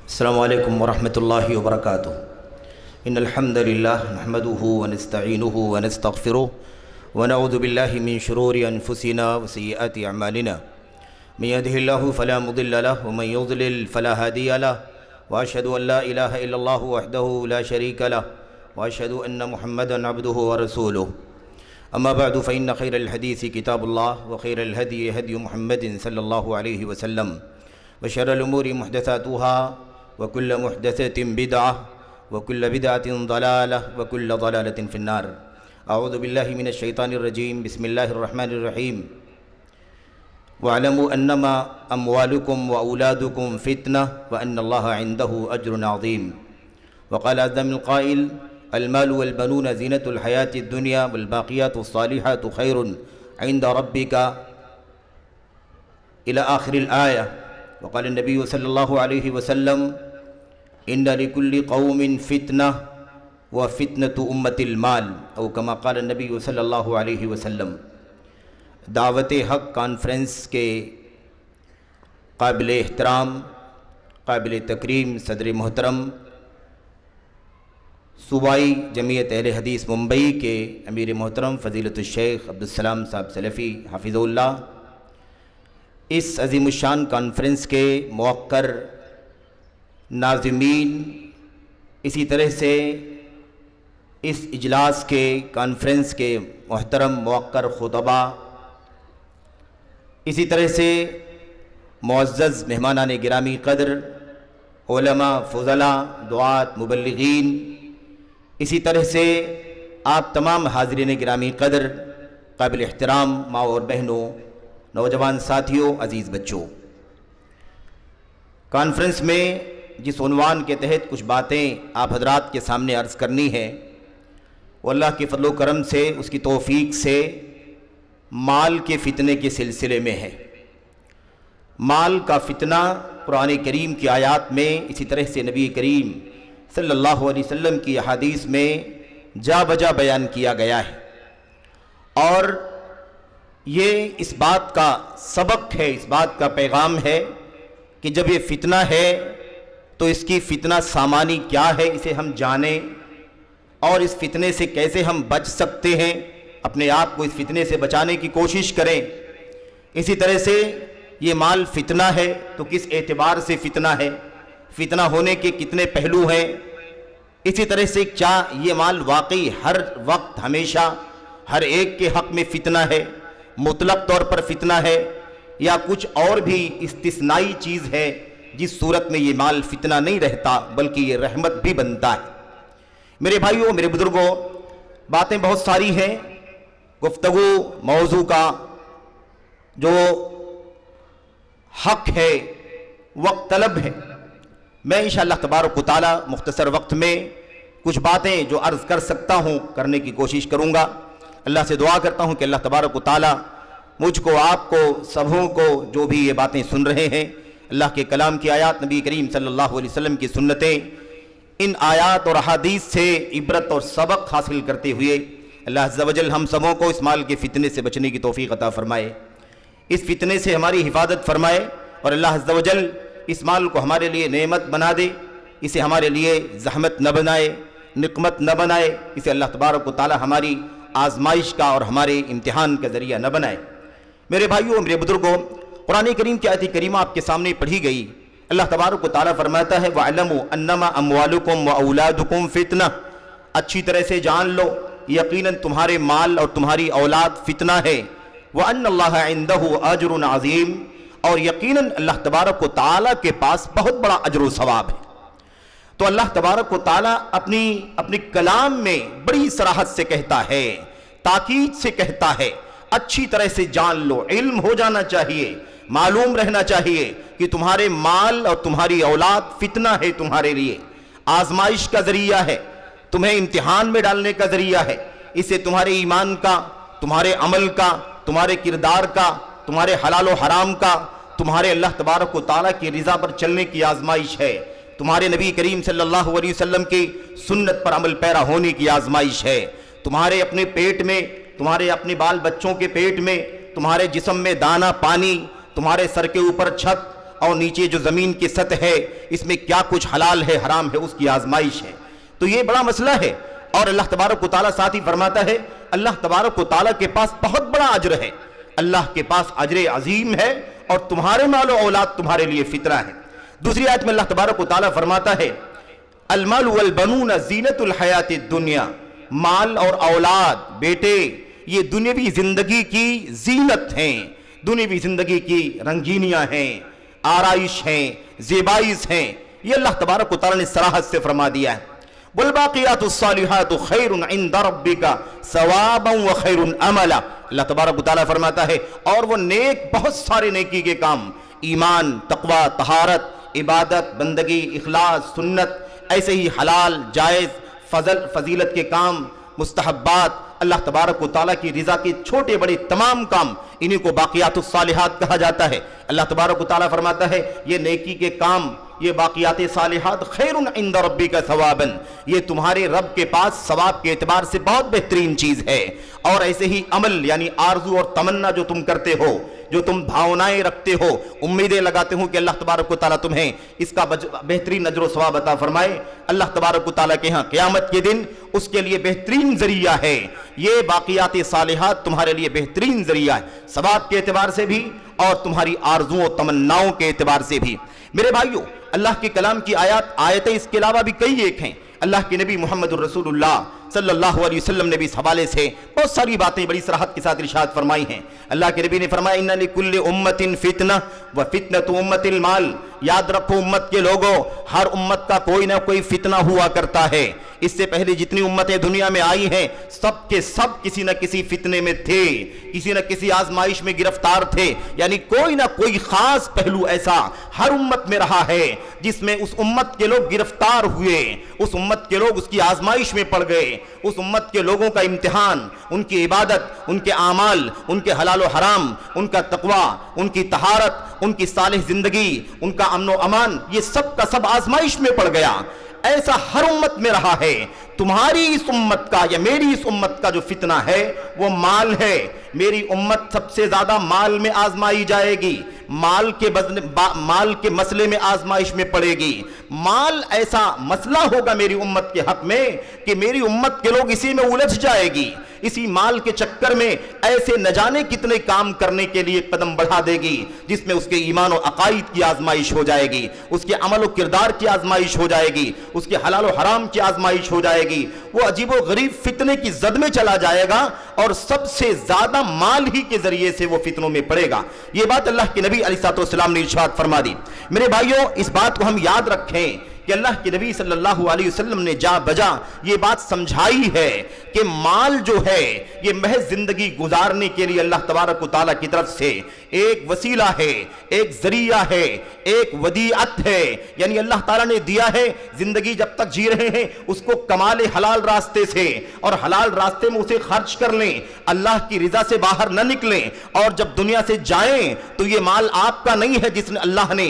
السلام علیکم ورحمۃ اللہ وبرکاتہ۔ ان الحمد للہ نحمده ونستعینه ونستغفره ونعوذ باللہ من شرور انفسنا وسیئات اعمالنا من يهده الله فلا مضل له ومن يضلل فلا هادي له واشهد ان لا اله الا الله وحده لا شريك له واشهد ان محمدا عبده ورسوله اما بعد فان خير الحديث كتاب الله وخير الهدي هدي محمد صلى الله عليه وسلم وشر الامور محدثاتها وكل محدثة بدعة وكل بدعة ضلالة وكل ضلالة في النار۔ اعوذ باللہ من الشیطان الرجیم، بسم اللہ الرحمن الرحیم۔ وَاعْلَمُوا أَنَّمَا أَمْوَالُكُمْ وَأَوْلَادُكُمْ فِتْنَةٌ وَأَنَّ اللَّهَ عِنْدَهُ أَجْرٌ عَظِيمٌ۔ وقال عز من القائل المال والبنون زینة الحیاة الدنیا والباقیات الصالحات خیر عند ربک إلى آخر الآیہ۔ وقال النبی صلی اللہ علیہ وسلم ان لكل قوم فتنہ وفتنة امت المال، او کما قال النبی صلی اللہ علیہ وسلم۔ دعوت حق کانفرنس کے قابل احترام، قابل تکریم صدر محترم، صوبائی جمعیت اہل حدیث ممبئی کے امیر محترم فضیلت الشیخ عبدالسلام صاحب سلفی حفظہ اللہ، اس عظیم الشان کانفرنس کے موقر ناظمین، اسی طرح سے اس اجلاس کے کانفرنس کے محترم موقر خطباء، اسی طرح سے معزز مہمانان گرامی قدر، علماء، فضلاء، دعات، مبلغین، اسی طرح سے آپ تمام حاضرین گرامی قدر، قابل احترام ماں اور بہنوں، نوجوان ساتھیوں، عزیز بچوں، کانفرنس میں جس عنوان کے تحت کچھ باتیں آپ حضرات کے سامنے عرض کرنی ہے، وہ اللہ کے فضل و کرم سے، اس کی توفیق سے مال کے فتنے کے سلسلے میں ہے۔ مال کا فتنہ قرآن کریم کی آیات میں، اسی طرح سے نبی کریم صلی اللہ علیہ وسلم کی احادیث میں جا بجا بیان کیا گیا ہے، اور یہ اس بات کا سبق ہے، اس بات کا پیغام ہے کہ جب یہ فتنہ ہے تو اس کی فتنہ سامانی کیا ہے، اسے ہم جانیں، اور اس فتنے سے کیسے ہم بچ سکتے ہیں، اپنے آپ کو اس فتنے سے بچانے کی کوشش کریں۔ اسی طرح سے یہ مال فتنہ ہے تو کس اعتبار سے فتنہ ہے، فتنہ ہونے کے کتنے پہلو ہیں، اسی طرح سے کیا یہ مال واقعی ہر وقت ہمیشہ ہر ایک کے حق میں فتنہ ہے، مطلق طور پر فتنہ ہے، یا کچھ اور بھی استثنائی چیز ہے جس صورت میں یہ مال فتنہ نہیں رہتا بلکہ یہ رحمت بھی بنتا ہے۔ میرے بھائیوں، میرے بزرگوں، باتیں بہت ساری ہیں، گفتگو موضوع کا جو حق ہے وقت طلب ہے۔ میں انشاءاللہ تبارک و تعالی مختصر وقت میں کچھ باتیں جو عرض کر سکتا ہوں کرنے کی کوشش کروں گا۔ اللہ سے دعا کرتا ہوں کہ اللہ تبارک و تعالی مجھ کو، آپ کو، سبھوں کو، جو بھی یہ باتیں سن رہے ہیں، اللہ کے کلام کی آیات، نبی کریم صلی اللہ علیہ وسلم کی سنتیں، ان آیات اور احادیث سے عبرت اور سبق حاصل کرتے ہوئے اللہ عز و جل ہم سبوں کو اس مال کے فتنے سے بچنے کی توفیق عطا فرمائے، اس فتنے سے ہماری حفاظت فرمائے، اور اللہ عز و جل اس مال کو ہمارے لیے نعمت بنا دے، اسے ہمارے لیے زحمت نہ بنائے، نقمت نہ بنائے، اسے اللہ تبارک و تعالی ہماری آزمائش کا اور ہمارے امتحان کا ذریعہ نہ بنائے۔ میرے بھائیوں، میرے بزرگوں، قرآن کریم کی آیت کریمہ آپ کے سامنے پڑھی گئی۔ اللہ تبارک و تعالیٰ فرماتا ہے وَاعْلَمُوا أَنَّمَا أَمْوَالُكُمْ وَأَوْلَادُكُمْ فِتْنَةٌ، اچھی طرح سے جان لو یقیناً تمہارے مال اور تمہاری اولاد فتنہ ہے، وَأَنَّ اللَّهَ عِنْدَهُ أَجْرٌ عَظِيمٌ، اور یقیناً اللہ تبارک و تعالیٰ کے پاس بہت بڑا اجر و ثواب ہے۔ تو اللہ تبارک و تعالیٰ اپنی کلام میں بڑی صراحت سے کہتا ہے، تاکید سے کہتا ہے، اچھی طرح سے جان لو، علم ہو جانا چاہیے، معلوم رہنا چاہیے کہ تمہارے مال اور تمہاری اولاد فتنہ ہے، تمہارے لیے آزمائش کا ذریعہ ہے، تمہیں امتحان میں ڈالنے کا ذریعہ ہے، اسے تمہارے ایمان کا، تمہارے عمل کا، تمہارے کردار کا، تمہارے حلال و حرام کا، تمہارے اللہ تبارک و تعالیٰ کی رضا پر چلنے کی آزمائش ہے، تمہارے نبی کریم صلی اللہ علیہ وسلم کی سنت پر عمل پیرا ہونے کی آزمائش ہے، تمہارے اپنے پیٹ میں، تمہارے اپنے بال بچوں کے پیٹ میں، تمہارے جسم میں دانہ پانی، تمہارے سر کے اوپر چھت، اور نیچے جو زمین کی سطح ہے اس میں کیا کچھ حلال ہے حرام ہے اس کی آزمائش ہے۔ تو یہ بڑا مسئلہ ہے، اور اللہ تبارک و تعالیٰ ساتھ ہی فرماتا ہے اللہ تبارک و تعالیٰ کے پاس بہت بڑا اجر ہے، اللہ کے پاس اجر عظیم ہے، اور تمہارے مال و اولاد تمہارے لیے فطرہ ہے۔ دوسری آیت میں اللہ تبارک و تعالیٰ فرماتا ہے المال والبنون زینت الحیات الدنیا، مال اور اولاد بیٹے یہ دنیاوی زندگی کی زینت ہیں، دنیاوی زندگی کی رنگینیاں ہیں، آرائش ہیں، زیبائش ہیں۔ یہ اللہ تبارک و تعالیٰ نے صراحت سے فرما دیا ہے والباقیات الصالحات خیر عند ربک ثوابا وخیر عملا۔ اللہ تبارک و تعالیٰ فرماتا ہے اور وہ نیک بہت سارے نیکی کے کام، ایمان، تقوی، طہارت، عبادت، بندگی، اخلاص، سنت، ایسے ہی حلال، جائز، فضیلت کے کام، مستحبات، اللہ تبارک و تعالیٰ کی رضا کے چھوٹے بڑے تمام کام، انہیں کو باقیات الصالحات کہا جاتا ہے۔ اللہ تبارک و تعالیٰ فرماتا ہے یہ نیکی کے کام، یہ باقیات صالحات خیر عند ربک ثوابا، یہ تمہارے رب کے پاس ثواب کے اعتبار سے بہت بہترین چیز ہے۔ اور ایسے ہی عمل یعنی آرزو اور تمنا جو تم کرتے ہو، جو تم بھاونائیں رکھتے ہو، امیدیں لگاتے ہو کہ اللہ تبارک و تعالیٰ تمہیں اس کا بہترین اجر و ثواب عطا فرمائے، اللہ تبارک و تعالیٰ کے ہاں قیامت کے دن اس کے لیے بہترین ذریعہ ہے۔ یہ باقیات صالحات تمہارے لیے بہترین ذریعہ ہے، ثواب کے اعتبار سے بھی اور تمہاری آرزوؤں و تمناؤں کے اعتبار سے بھی۔ میرے بھائیو، اللہ کے کلام کی آیتیں اس کے علاوہ بھی کئی ایک ہیں۔ اللہ کے نبی محمد الرسول اللہ صلی اللہ علیہ وسلم نے بھی اس حوالے سے بہت ساری باتیں بڑی صراحت کے ساتھ ارشاد فرمائی ہیں۔ اللہ کے نبی نے فرمایا ان لکل امت فتنہ وفتنۃ امت المال، یاد رکھو امت کے لوگوں، ہر امت کا کوئی نہ کوئی فتنہ ہوا کرتا ہے۔ اس سے پہلے جتنی امتیں دنیا میں آئی ہیں سب کے سب کسی نہ کسی فتنے میں تھے، کسی نہ کسی آزمائش میں گرفتار تھے، یعنی کوئی نہ کوئی خاص پہلو ایسا ہر امت میں رہا ہے جس میں اس امت کے لوگ گرفتار ہوئے، اس امت کے لوگ اس کی آزمائش میں پڑ گئے، اس امت کے لوگوں کا امتحان، ان کی عبادت، ان کے اعمال، ان کے حلال و حرام، ان کا تقوی، ان کی طہارت، ان کی صالح زندگی، ان کا امن و امان، یہ سب کا سب آزمائش میں پڑ گیا۔ ایسا ہر امت میں رہا ہے۔ تمہاری اس امت کا یا میری اس امت کا جو فتنہ ہے وہ مال ہے۔ میری امت سب سے زیادہ مال میں آزمائی جائے گی، مال کے مسئلے میں آزمائش میں پڑے گی۔ مال ایسا مسئلہ ہوگا میری امت کے حق میں کہ میری امت کے لوگ اسی میں الجھ جائے گی، اسی مال کے چکر میں ایسے نہ جانے کتنے کام کرنے کے لیے قدم بڑھا دے گی جس میں اس کے ایمان و عقائد کی آزمائش ہو جائے گی، اس کے عمل و کردار کی آزمائش ہو جائے گی، اس کے حلال و حرام کی آزمائش ہو جائے گی۔ وہ عجیب و غریب فتنے کی زد میں چلا جائے گا اور سب سے زیادہ مال ہی کے ذریعے سے وہ فتنوں میں پڑے گا۔ یہ بات اللہ کے نبی علیہ السلام نے ارشاد فرما دی۔ میرے بھائیوں، اس بات کو ہم یاد رکھیں کہ اللہ کے نبی صلی اللہ علیہ وسلم نے جا بجا یہ بات سمجھائی ہے کہ مال جو ہے یہ محض زندگی گزارنے کے لیے اللہ تبارک و تعالیٰ کی طرف سے ایک وسیلہ ہے، ایک ذریعہ ہے، ایک ودیعت ہے، یعنی اللہ تعالیٰ نے دیا ہے۔ زندگی جب تک جی رہے ہیں اس کو کمال حلال راستے سے اور حلال راستے میں اسے خرچ کر لیں، اللہ کی رضا سے باہر نہ نکلیں، اور جب دنیا سے جائیں تو یہ مال آپ کا نہیں ہے، جس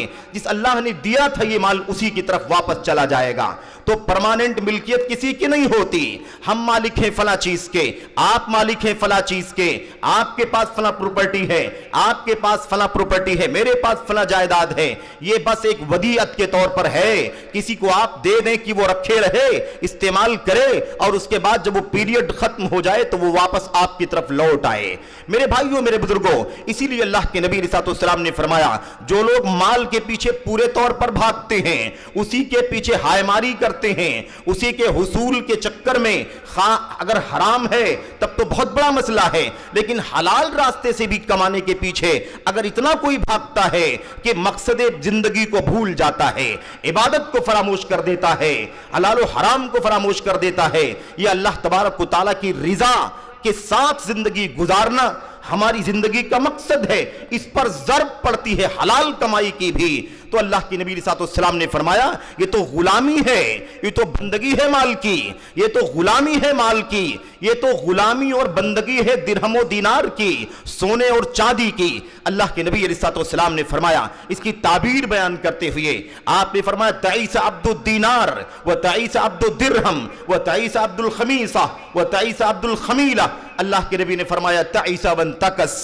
اللہ نے دیا تھا یہ مال اسی کی طرف واپس چلا جائے گا۔ تو پرماننٹ ملکیت کسی کی نہیں ہوتی۔ ہم مالک ہیں فلاں چیز کے، آپ مالک ہیں فلاں چیز کے، آپ کے پاس فلاں پراپرٹی ہے، آپ کے پاس فلاں پراپرٹی ہے، میرے پاس فلاں جائیداد ہے، یہ بس ایک ودیعت کے طور پر ہے، کسی کو آپ دے دیں کہ وہ رکھے رہے، استعمال کرے، اور اس کے بعد جب وہ پیریڈ ختم ہو جائے تو وہ واپس آپ کی طرف لوٹ آئے۔ میرے بھائیوں، میرے بزرگوں، اسی لیے اللہ کے نبی علیہ السلام نے فرمایا جو لوگ مال کے پیچھے پورے طور پر بھاگتے ہیں، اسی کے پیچھے ہائے ماری کرتے ہیں، اسی کے حصول کے چکر میں، اگر حرام ہے تب تو بہت بڑا مسئلہ ہے، لیکن حلال راستے سے بھی کمانے کے پیچھے اگر اتنا کوئی بھاگتا ہے کہ مقصد زندگی کو بھول جاتا ہے، عبادت کو فراموش کر دیتا ہے، حلال و حرام کو فراموش کر دیتا ہے، یہ اللہ تبارک و تعالیٰ کی رضا کے ساتھ زندگی گزارنا ہماری زندگی کا مقصد ہے، اس پر ضرب پڑتی ہے حلال کمائی کی بھی۔ تو اللہ کی نبی علیہ السلام نے فرمایا یہ تو غلامی ہے، یہ تو بندگی ہے مال کی، یہ تو غلامی ہے مال کی، یہ تو غلامی اور بندگی ہے درہم و دینار کی، سونے اور چاندی کی۔ اللہ کے نبی علیہ السلام نے فرمایا اس کی تعبیر بیان کرتے ہوئے آپ نے فرمایا تعیس عبد الدینار و تعیس عبد الدرہم و تعیس عبد الخمیسہ و تعیس عبد الخمیلہ۔ اللہ کے نبی نے فرمایا تعیس وانتکس،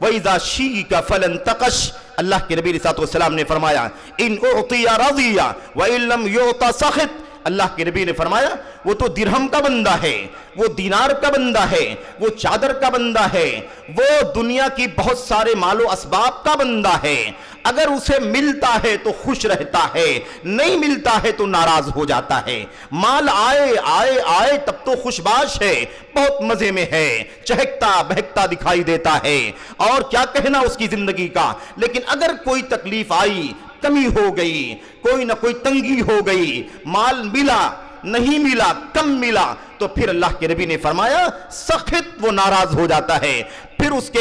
وَإِذَا شِيكَ فَلَنْتَقَشْ اللہ کے نبی علیہ الصلوۃ والسلام نے فرمایا ان اعطی رضی وَإِن لَمْ يُعْطَ سَخِط اللہ کے نبی نے فرمایا وہ تو درہم کا بندہ ہے، وہ دینار کا بندہ ہے، وہ چادر کا بندہ ہے، وہ دنیا کی بہت سارے مال و اسباب کا بندہ ہے، اگر اسے ملتا ہے تو خوش رہتا ہے، نہیں ملتا ہے تو ناراض ہو جاتا ہے، مال آئے آئے آئے تب تو خوش باش ہے، بہت مزے میں ہے، چہکتا بہکتا دکھائی دیتا ہے، اور کیا کہنا اس کی زندگی کا، لیکن اگر کوئی تکلیف آئی، کمی ہو گئی، کوئی نہ کوئی تنگی ہو گئی، مال ملا نہیں ملا، کم ملا، تو پھر اللہ کے نبی نے فرمایا سخت وہ ناراض ہو جاتا ہے، پھر اس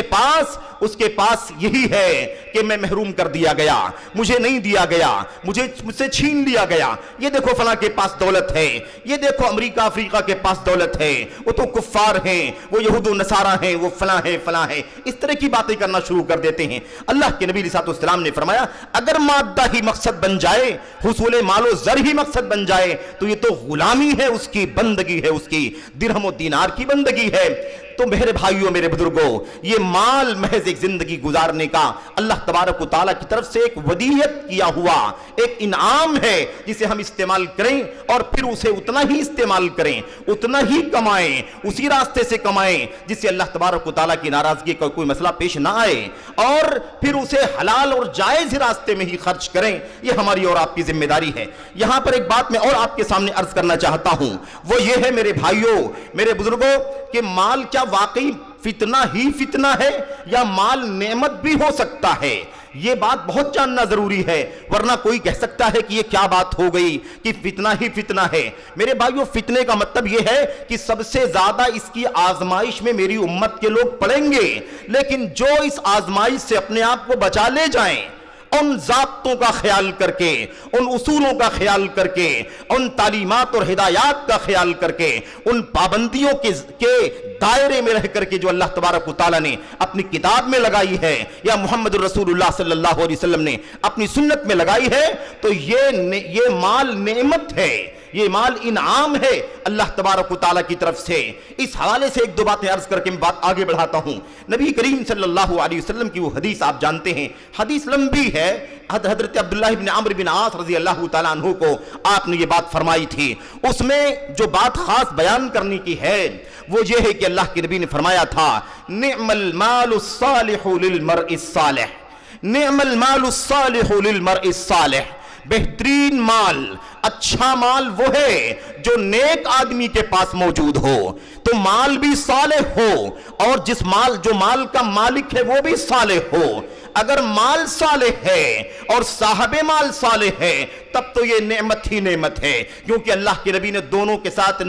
کے پاس یہی ہے کہ میں محروم کر دیا گیا، مجھے نہیں دیا گیا، مجھ سے چھین لیا گیا، یہ دیکھو فلاں کے پاس دولت ہے، یہ دیکھو امریکہ افریقہ کے پاس دولت ہے، وہ تو کفار ہیں، وہ یہود و نصارہ ہیں، وہ فلاں ہے، اس طرح کی باتیں کرنا شروع کر دیتے ہیں۔ اللہ کے نبی علیہ الصلوۃ والسلام نے فرمایا اگر مادہ ہی مقصد بن جائے، حصول مال و زر ہی مقصد بن جائے تو یہ تو غلامی ہے، اس کی بندگی ہے، اس کی درہم و دینار کی بندگی ہے۔ تو میرے بھائیوں میرے بزرگوں، یہ مال محض ایک زندگی گزارنے کا اللہ تبارک و تعالیٰ کی طرف سے ایک ودیعت کیا ہوا ایک انعام ہے، جسے ہم استعمال کریں اور پھر اسے اتنا ہی استعمال کریں، اتنا ہی کمائیں، اسی راستے سے کمائیں جس سے اللہ تبارک و تعالیٰ کی ناراضگی کا کوئی مسئلہ پیش نہ آئے، اور پھر اسے حلال اور جائز راستے میں ہی خرچ کریں۔ یہ ہماری اور آپ کی ذمہ داری ہے۔ یہاں پر ایک بات میں اور آپ کے سامنے عرض کرنا چاہتا ہوں، وہ یہ ہے میرے بھائیوں میرے بزرگوں کہ مال کیا واقعی فتنہ ہی فتنہ ہے یا مال نعمت بھی ہو سکتا ہے؟ یہ بات بہت جاننا ضروری ہے، ورنہ کوئی کہہ سکتا ہے کہ یہ کیا بات ہو گئی کہ فتنہ ہی فتنہ ہے۔ میرے بھائیوں فتنے کا مطلب یہ ہے کہ سب سے زیادہ اس کی آزمائش میں میری امت کے لوگ پڑیں گے، لیکن جو اس آزمائش سے اپنے آپ کو بچا لے جائیں، ان ضابطوں کا خیال کر کے، ان اصولوں کا خیال کر کے، ان تعلیمات اور ہدایات کا خیال کر کے، ان پابندیوں کے دائرے میں رہ کر کے جو اللہ تبارک و تعالیٰ نے اپنی کتاب میں لگائی ہے یا محمد الرسول اللہ صلی اللہ علیہ وسلم نے اپنی سنت میں لگائی ہے، تو یہ مال نعمت ہے، یہ مال انعام ہے اللہ تبارک و تعالیٰ کی طرف سے۔ اس حوالے سے ایک دو باتیں عرض کر کے میں بات آگے بڑھاتا ہوں۔ نبی کریم صلی اللہ علیہ وسلم کی وہ حدیث آپ جانتے ہیں، حدیث لمبی ہے، حضرت عبداللہ بن عمرو بن عاص رضی اللہ تعالیٰ عنہ کو آپ نے یہ بات فرمائی تھی۔ اس میں جو بات خاص بیان کرنے کی ہے وہ یہ ہے کہ اللہ کے نبی نے فرمایا تھا نعم المال الصالح للمرء الصالح، نعم المال الصالح للمرء الصالح، بہترین مال، اچھا مال وہ ہے جو نیک آدمی کے پاس موجود ہو، تو مال بھی صالح ہو اور جو مال کا مالک ہے وہ بھی صالح ہو۔ اگر مال صالح ہے اور صاحب مال صالح ہے تب تو یہ نعمت ہی نعمت ہے، کیونکہ اللہ کے نبی نے دونوں کے ساتھ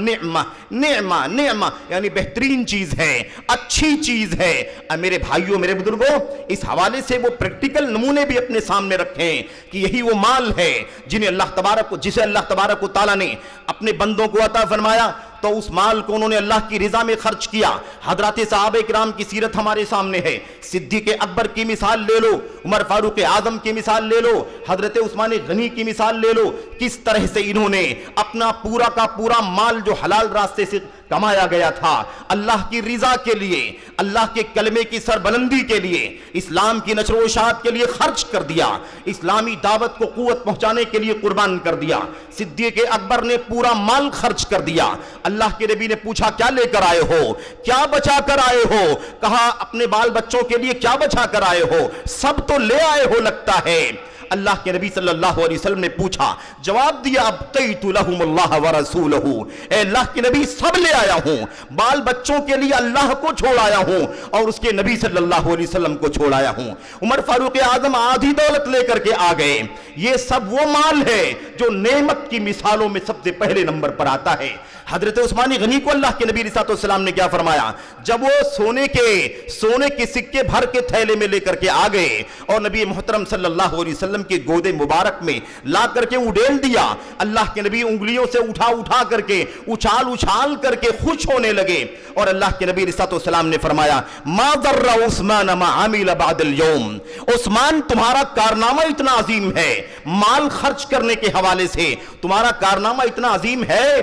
نعمہ یعنی بہترین چیز ہے، اچھی چیز ہے۔ میرے بھائیوں میرے بزرگوں، اس حوالے سے وہ پریکٹیکل نمونے بھی اپنے سامنے رکھیں کہ یہی وہ مال ہے جسے اللہ تبارک و تعالیٰ نے اپنے بندوں کو عطا فرمایا، تو اس مال کو انہوں نے اللہ کی رضا میں خرچ کیا۔ حضرات صحابہ کرام کی سیرت ہمارے سامنے ہے، صدیق اکبر کی مثال لے لو، عمر فاروق اعظم کی مثال لے لو، حضرت عثمان غنی کی مثال لے لو، کس طرح سے انہوں نے اپنا پورا کا پورا مال جو حلال راستے سے کمایا گیا تھا اللہ کی رضا کے لیے، اللہ کے کلمے کی سربلندی کے لیے، اسلام کی نشر و اشاعت کے لیے خرچ کر دیا، اسلامی دعوت کو قوت پہنچانے کے لیے قربان کر دیا۔ صدیق اکبر نے پورا مال خرچ کر دیا۔ اللہ کے نبی نے پوچھا کیا لے کر آئے ہو، کیا بچا کر آئے ہو؟ کہا اپنے بال بچوں کے لیے کیا بچا کر آئے ہو؟ سب تو لے آئے ہو لگتا ہے۔ اللہ کے نبی صلی اللہ علیہ وسلم نے پوچھا، جواب دیا ابقیت لہم اللہ ورسولہ، اے اللہ کے نبی سب لے آیا ہوں، بال بچوں کے لیے اللہ کو چھوڑ آیا ہوں اور اس کے نبی صلی اللہ علیہ وسلم کو چھوڑ آیا ہوں۔ عمر فاروق اعظم آدھی دولت لے کر کے آ گئے۔ یہ سب وہ مال ہے جو نعمت کی مثالوں میں سب سے پہلے نمبر پر آتا ہے۔ حضرت عثمان غنی کو اللہ کے نبی صلی اللہ علیہ وسلم نے کیا فرمایا؟ جب وہ سونے کے سکے بھر کے تھیلے میں لے کر کے آ گئے اور نبی محترم صلی اللہ علیہ وسلم کے گود مبارک میں لا کر کے اڈیل دیا، اللہ کے نبی انگلیوں سے اٹھا کر کے اچھال کر کے خوش ہونے لگے، اور اللہ کے نبی صلی اللہ علیہ وسلم نے فرمایا ما ضر عثمان ما عمل بعد اليوم، عثمان تمہارا کارنامہ اتنا عظیم ہے، مال خرچ کرنے کے حوالے سے تمہارا کارنامہ اتنا عظیم ہے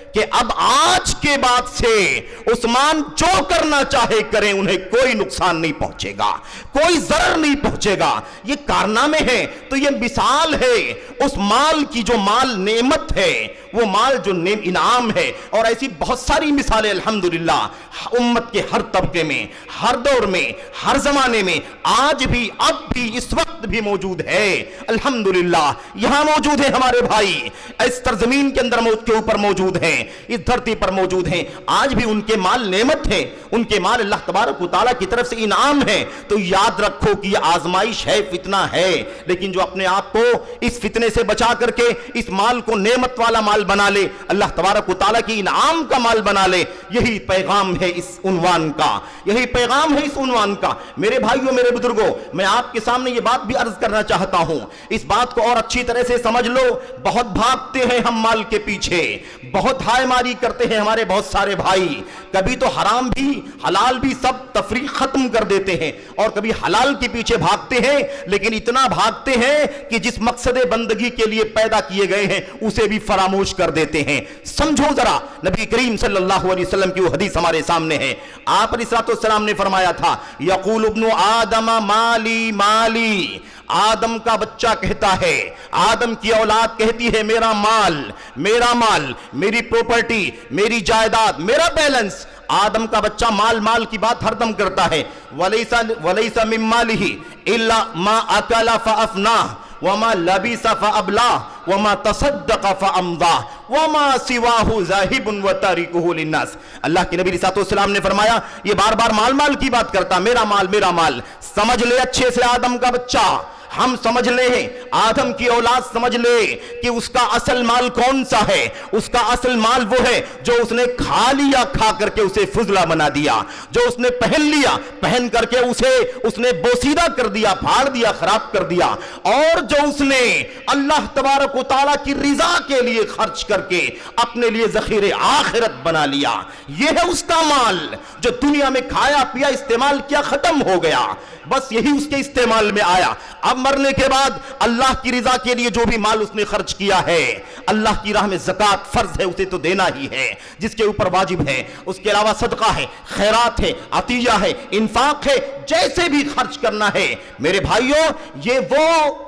کہ اب آج کے بعد سے عثمان جو کرنا چاہے کریں، انہیں کوئی نقصان نہیں پہنچے گا، کوئی ضرر نہیں پہنچے گا۔ یہ کارنامے ہیں، تو یہ مثال ہے اس مال کی جو مال نعمت ہے، وہ مال جو انعام ہے۔ اور ایسی بہت ساری مثالیں الحمدللہ امت کے ہر طبقے میں، ہر دور میں، ہر زمانے میں، آج بھی، اب بھی، اس وقت بھی موجود ہے الحمدللہ۔ یہاں موجود ہیں ہمارے بھائی، اس سرزمین کے اندر کے اوپر موجود ہیں، اس دھرتی پر موجود ہیں، آج بھی ان کے مال نعمت ہے، ان کے مال اللہ تبارک و تعالیٰ کی طرف سے انعام ہے۔ تو یاد رکھو کہ یہ آزمائش ہے، فتنہ ہے، لیکن جو اپنے آپ کو اس فتنے سے بچا کر کے اس مال کو نعمت والا مال بنا لے، اللہ تبارک و تعالیٰ کی انعام کا مال بنا لے، یہی پیغام ہے اس عنوان کا، یہی پیغام ہے اس عنوان کا۔ میرے بھائیوں، میرے بزرگوں، میں آپ کے سامنے یہ بات بھی عرض کرنا چاہتا ہوں، اس بات کو اور اچھی طرح سے سمجھ لو۔ بہت بھاگتے ہیں ہم مال کے پیچھے، بہت ہائے ماری کرتے ہیں ہمارے بہت سارے بھائی، کبھی تو حرام بھی حلال بھی سب تفریق ختم کر دیتے ہیں، اور کبھی حلال کے پیچھے بھاگتے ہیں، لیکن اتنا بھاگتے ہیں کہ جس مقصد بندگی کے لیے پیدا کیے گئے ہیں اسے بھی فراموش کر دیتے ہیں۔ سمجھو ذرا، نبی کریم صلی اللہ علیہ وسلم کی وہ حدیث ہمارے سامنے ہے۔ آپ علیہ السلام نے فرمایا تھا، یقول ابن آدم مالی مالی، آدم کا بچہ کہتا ہے، آدم کی اولاد کہتی ہے، میرا مال، میرا مال، میری پراپرٹی، میری جائیداد، میرا بیلنس۔ آدم کا بچہ مال مال کی بات ہر دم کرتا ہے۔ وَلَيْسَ مِن مَالِهِ إِلَّا مَا أَكَلَ فَأَفْنَاهُ وَمَا لَبِسَ فَأَبْلَاهُ وَمَا تَصَدَّقَ فَأَمْضَاهُ وَمَا سِوَاهُ ذَاهِبٌ وَتَارِكُهُ لِلنَّاسِ۔ اللہ کے نبی صلی اللہ علیہ وسلم نے فرمایا، یہ بار بار مال مال کی بات کرتا، میرا مال، میرا مال۔ سمجھ لے اچھے سے، آدم کا بچہ، ہم سمجھ لیں، آدم کی اولاد سمجھ لے کہ اس کا اصل مال کون سا ہے۔ اس کا اصل مال وہ ہے جو اس نے کھا لیا، کھا کر کے اسے فضلہ بنا دیا، جو اس نے پہن لیا، پہن کر کے اسے اس نے بوسیدہ کر دیا، پھاڑ دیا، خراب کر دیا، اور جو اس نے اللہ تبارک و تعالیٰ کی رضا کے لیے خرچ کر کے اپنے لیے ذخیرے آخرت بنا لیا، یہ ہے اس کا مال جو دنیا میں کھایا پیا استعمال کیا، ختم ہو گیا، بس یہی اس کے استعمال میں آیا۔ اب مرنے کے بعد اللہ کی رضا کے لیے جو بھی مال اس نے خرچ کیا ہے، اللہ کی راہ میں زکوٰۃ فرض ہے، اسے تو دینا ہی ہے، جس کے اوپر واجب ہے۔ اس کے علاوہ صدقہ ہے، خیرات ہے، عطیہ ہے، انفاق ہے، جیسے بھی خرچ کرنا ہے۔ میرے بھائیوں، یہ وہ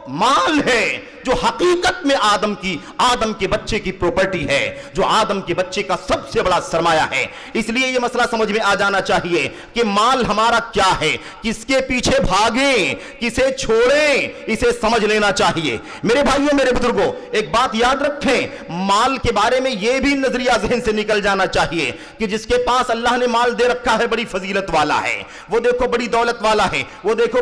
مال ہے جو حقیقت میں آدم کے بچے کی پراپرٹی ہے، جو آدم کے بچے کا سب سے بڑا سرمایہ ہے۔ اس لیے یہ مسئلہ سمجھ میں آ جانا چاہیے کہ مال ہمارا کیا ہے، کس کے پیچھے بھاگیں، کسے چھوڑیں، اسے سمجھ لینا چاہیے۔ میرے بھائیوں، میرے بزرگوں، ایک بات یاد رکھیں، مال کے بارے میں یہ بھی نظریہ ذہن سے نکل جانا چاہیے کہ جس کے پاس اللہ نے مال دے رکھا ہے بڑی فضیلت والا ہے، وہ دیکھو بڑی دولت والا ہے، وہ دیکھو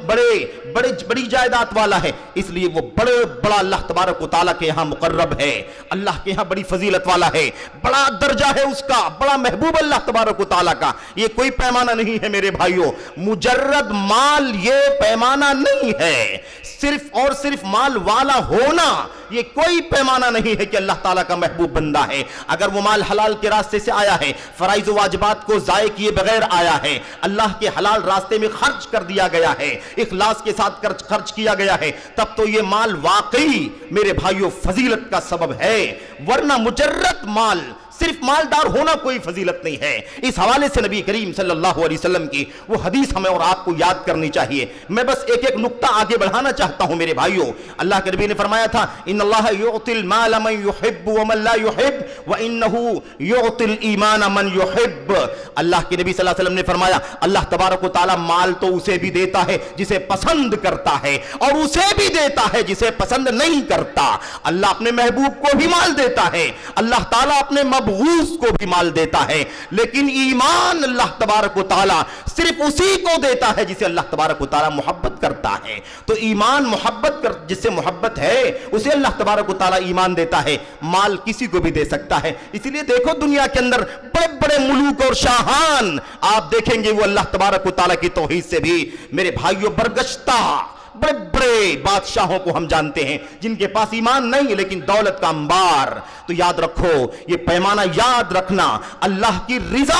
بڑی جائیداد والا ہے، اس لیے وہ بڑا اللہ تبارک و تعالیٰ کے یہاں مقرب ہے، اللہ کے یہاں بڑی فضیلت والا ہے، بڑا درجہ ہے اس کا، بڑا محبوب اللہ تبارک و تعالیٰ کا۔ یہ کوئی پیمانہ نہیں ہے میرے بھائیوں، مجرد مال یہ پیمانہ نہیں ہے، صرف اور صرف مال والا ہونا یہ کوئی پیمانہ نہیں ہے کہ اللہ تعالیٰ کا محبوب بندہ ہے۔ اگر وہ مال حلال کے راستے سے آیا ہے، فرائض و واجبات کو ضائع کیے بغیر آیا ہے، اللہ کے حلال راستے میں خرچ کر دیا گیا ہے، اخلاص کے ساتھ خرچ کیا گیا ہے، تب تو یہ مال واقعی میرے بھائیوں فضیلت کا سبب ہے، ورنہ مجرد مال، صرف مالدار ہونا کوئی فضیلت نہیں ہے۔ اس حوالے سے نبی کریم صلی اللہ علیہ وسلم کی وہ حدیث ہمیں اور آپ کو یاد کرنی چاہیے۔ میں بس ایک ایک نقطہ آگے بڑھانا چاہتا ہوں میرے بھائیوں۔ اللہ کے نبی نے فرمایا تھا، ان اللہ یعطی المال من یحب ومن لا یحب وانه یعطی الایمان من یحب۔ اللہ کے نبی صلی اللہ علیہ وسلم نے فرمایا، اللہ تبارک و تعالی مال تو اسے بھی دیتا ہے جسے پسند کرتا ہے، اور اسے بھی دیتا ہے جسے پسند نہیں کرتا۔ اللہ اپنے محبوب کو بھی مال دیتا ہے، اللہ تعالیٰ اپنے مبغوض کو بھی مال دیتا ہے، لیکن ایمان اللہ تبارک و تعالیٰ صرف اسی کو دیتا ہے جسے اللہ تبارک و تعالیٰ محبت کرتا ہے۔ تو ایمان محبت جس سے محبت ہے اسے اللہ تبارک و تعالیٰ ایمان دیتا ہے، مال کسی کو بھی دے سکتا ہے۔ اسی لیے دیکھو دنیا کے اندر بڑے بڑے ملوک اور شاہان آپ دیکھیں گے وہ اللہ تبارک و تعالیٰ کی توحید سے بھی میرے بھائیوں برگشتہ، بڑے بڑے بادشاہوں کو ہم جانتے ہیں جن کے پاس ایمان نہیں لیکن دولت کا انبار۔ تو یاد رکھو، یہ پیمانہ یاد رکھنا، اللہ کی رضا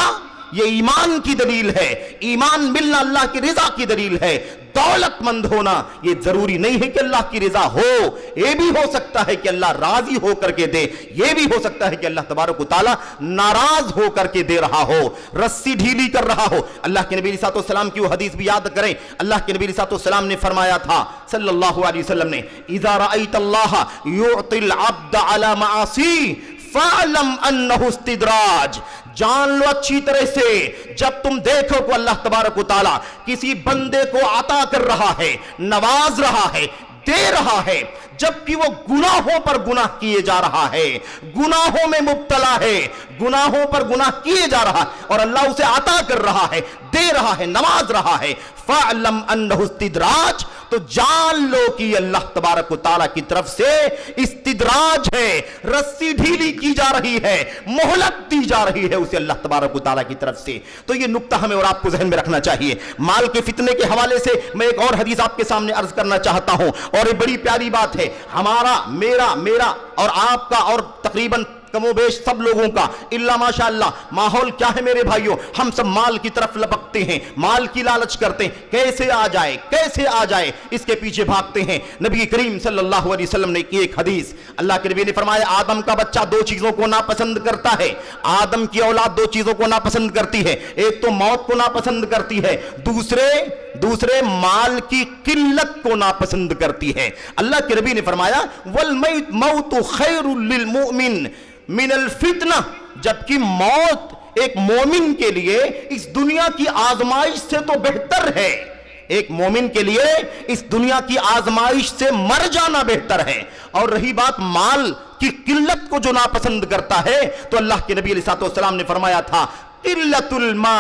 یہ ایمان کی دلیل ہے، ایمان ملنا اللہ کی رضا کی دلیل ہے۔ دولت مند ہونا یہ ضروری نہیں ہے کہ اللہ کی رضا ہو، یہ بھی ہو سکتا ہے کہ اللہ راضی ہو کر کے دے، یہ بھی ہو سکتا ہے کہ اللہ تبارک و تعالی ناراض ہو کر کے دے رہا ہو، رسی ڈھیلی کر رہا ہو۔ اللہ کے نبی علیہ السلام کی وہ حدیث بھی یاد کریں، اللہ کے نبی علیہ السلام نے فرمایا تھا صلی اللہ علیہ وسلم نے، اذا رأیت اللہ یعطی العبد علی معاصی فَعْلَمْ أَنَّهُ اسْتِدْرَاج۔ جان لو اچھی طرح سے، جب تم دیکھو کہ اللہ تبارک و تعالی کسی بندے کو عطا کر رہا ہے، نواز رہا ہے، دے رہا ہے، جبکہ وہ گناہوں پر گناہ کیے جا رہا ہے، گناہوں میں مبتلا ہے، گناہوں پر گناہ کیے جا رہا ہے، اور اللہ اسے عطا کر رہا ہے، دے رہا ہے، نواز رہا ہے، فَعْلَمْ أَنَّهُ اسْتِدْرَاج، تو جان لو کہ اللہ تبارک و تعالیٰ کی طرف سے استدراج ہے، رسی ڈھیلی کی جا رہی ہے، مہلت دی جا رہی ہے اسے اللہ تبارک و تعالیٰ کی طرف سے۔ تو یہ نکتہ ہمیں اور آپ کو ذہن میں رکھنا چاہیے۔ مال کے فتنے کے حوالے سے میں ایک اور حدیث آپ کے سامنے عرض کرنا چاہتا ہوں، اور یہ بڑی پیاری بات ہے، ہمارا میرا اور آپ کا اور تقریباً کم و بیش سب لوگوں کا الا ماشاءاللہ ماحول کیا ہے میرے بھائیوں، ہم سب مال کی طرف لپکتے ہیں، مال کی لالچ کرتے ہیں، کیسے آ جائے اس کے پیچھے بھاگتے ہیں۔ نبی کریم صلی اللہ علیہ وسلم نے کی ایک حدیث، اللہ کے نبی نے فرمایا آدم کا بچہ دو چیزوں کو ناپسند کرتا ہے، آدم کی اولاد دو چیزوں کو ناپسند کرتی ہے، ایک تو موت کو ناپسند کرتی ہے، دوسرے مال کی قلت کو ناپسند کرتی ہے۔ اللہ کے نبی نے فرمایا والموت خیر للمؤمن من الفتنہ، جبکہ موت ایک مومن کے لیے اس دنیا کی آزمائش سے تو بہتر ہے، ایک مومن کے لیے اس دنیا کی آزمائش سے مر جانا بہتر ہے۔ اور رہی بات مال کی قلت کو جو ناپسند کرتا ہے، تو اللہ کے نبی علیہ السلام نے فرمایا تھا قلت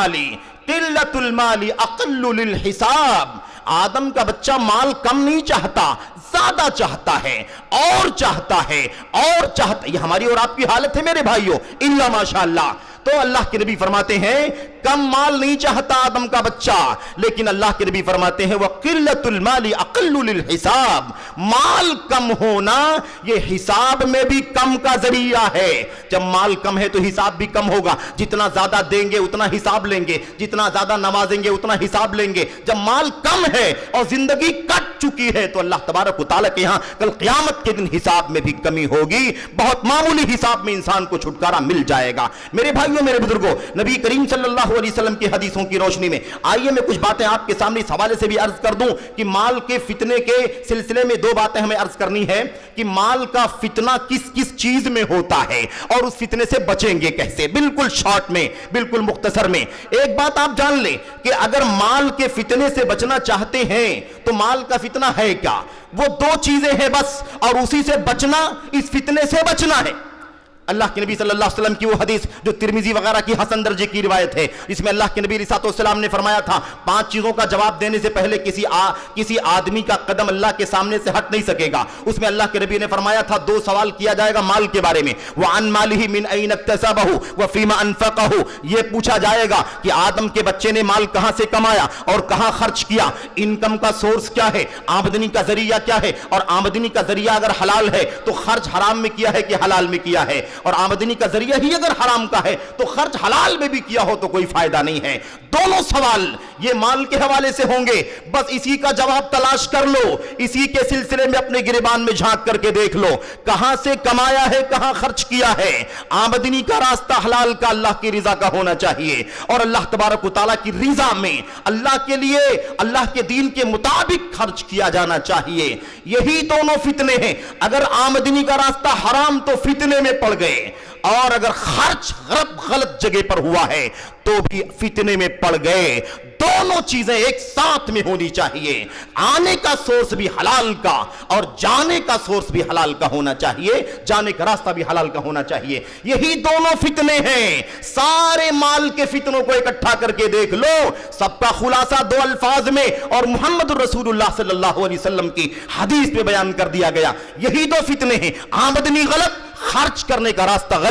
المال اقل للحساب، آدم کا بچہ مال کم نہیں چاہتا، زیادہ چاہتا ہے، اور چاہتا ہے، یہ ہماری اور آپ کی حالت ہے میرے بھائیوں، الا ماشاءاللہ۔ تو اللہ کے نبی فرماتے ہیں کم مال نہیں چاہتا آدم کا بچہ، لیکن اللہ کے نبی فرماتے ہیں وَقِلَّةُ الْمَالِ أَقَلُّ لِلْحِسَاب، مال کم ہونا یہ حساب میں بھی کم کا ذریعہ ہے۔ جب مال کم ہے تو حساب بھی کم ہوگا، جتنا زیادہ دیں گے اتنا حساب لیں گے، جتنا زیادہ نوازیں گے اتنا حساب لیں گے۔ جب مال کم ہے اور زندگی کٹ چکی ہے تو اللہ تبارک و تعالیٰ کے ہاں کل قیامت کے دن حساب میں بھی کمی ہوگی، بہت معمولی حساب میں انسان کو چھٹکارا مل جائے گا۔ میرے بھائیوں، میرے بزرگوں، نبی کریم صلی اللہ علیہ وسلم کی حدیثوں کی روشنی میں آئیے میں کچھ باتیں آپ کے سامنے اس حوالے سے بھی عرض کر دوں کہ مال کے فتنے کے سلسلے میں دو باتیں ہمیں عرض کرنی ہے کہ مال کا فتنہ کس چیز میں ہوتا ہے اور اس فتنے سے بچیں گے کیسے، بالکل شارٹ میں، بالکل مختصر میں۔ ایک بات آپ جان لیں کہ اگر مال کے فتنے سے بچنا چاہتے ہیں تو مال کا فتنہ ہے کیا؟ وہ دو چیزیں ہیں بس، اور اسی سے بچنا، اس فتنے سے بچنا ہے۔ اللہ کے نبی صلی اللہ علیہ وسلم کی وہ حدیث جو ترمذی وغیرہ کی حسن درجے کی روایت ہے، اس میں اللہ کے نبی علیہ السلام نے فرمایا تھا 5 چیزوں کا جواب دینے سے پہلے کسی آدمی کا قدم اللہ کے سامنے سے ہٹ نہیں سکے گا۔ اس میں اللہ کے نبی نے فرمایا تھا 2 سوال کیا جائے گا مال کے بارے میں، وَعَن مَالِهِ مِنْ أَيْنَ اكْتَسَبَهُ وَفِيمَ أَنفَقَهُ، یہ پوچھا جائے گا کہ آدم کے بچے نے مال کہاں سے کمایا اور کہاں خرچ کیا، انکم کا سورس کیا ہے، آمدنی کا ذریعہ کیا ہے، اور آمدنی کا ذریعہ اگر حلال ہے تو خرچ حرام میں کیا ہے کہ حلال میں کیا ہے، اور آمدنی کا ذریعہ ہی اگر حرام کا ہے تو خرچ حلال میں بھی کیا ہو تو کوئی فائدہ نہیں ہے۔ دونوں سوال یہ مال کے حوالے سے ہوں گے، بس اسی کا جواب تلاش کر لو، اسی کے سلسلے میں اپنے گریبان میں جھانک کر کے دیکھ لو کہاں سے کمایا ہے، کہاں خرچ کیا ہے۔ آمدنی کا راستہ حلال کا، اللہ کی رضا کا ہونا چاہیے، اور اللہ تبارک و تعالیٰ کی رضا میں اللہ کے لیے، اللہ کے دین کے مطابق خرچ کیا جانا چاہیے۔ یہی دونوں فتنے ہیں، اگر آمدنی کا راستہ حرام تو فتنے میں پڑ گئے، اور اگر خرچ غلط جگہ پر ہوا ہے تو بھی فتنے میں پڑ گئے۔ دونوں چیزیں ایک ساتھ میں ہونی چاہیے، آنے کا سورس بھی حلال کا اور جانے کا سورس بھی حلال کا ہونا چاہیے، جانے کا راستہ بھی حلال کا ہونا چاہیے۔ یہی دونوں فتنے ہیں، سارے مال کے فتنوں کو اکٹھا کر کے دیکھ لو، سب کا خلاصہ 2 الفاظ میں اور محمد رسول اللہ صلی اللہ علیہ وسلم کی حدیث میں بیان کر دیا گیا۔ یہی 2 فتنے ہیں، آمدنی غلط، خرچ کرنے کا راستہ غلط۔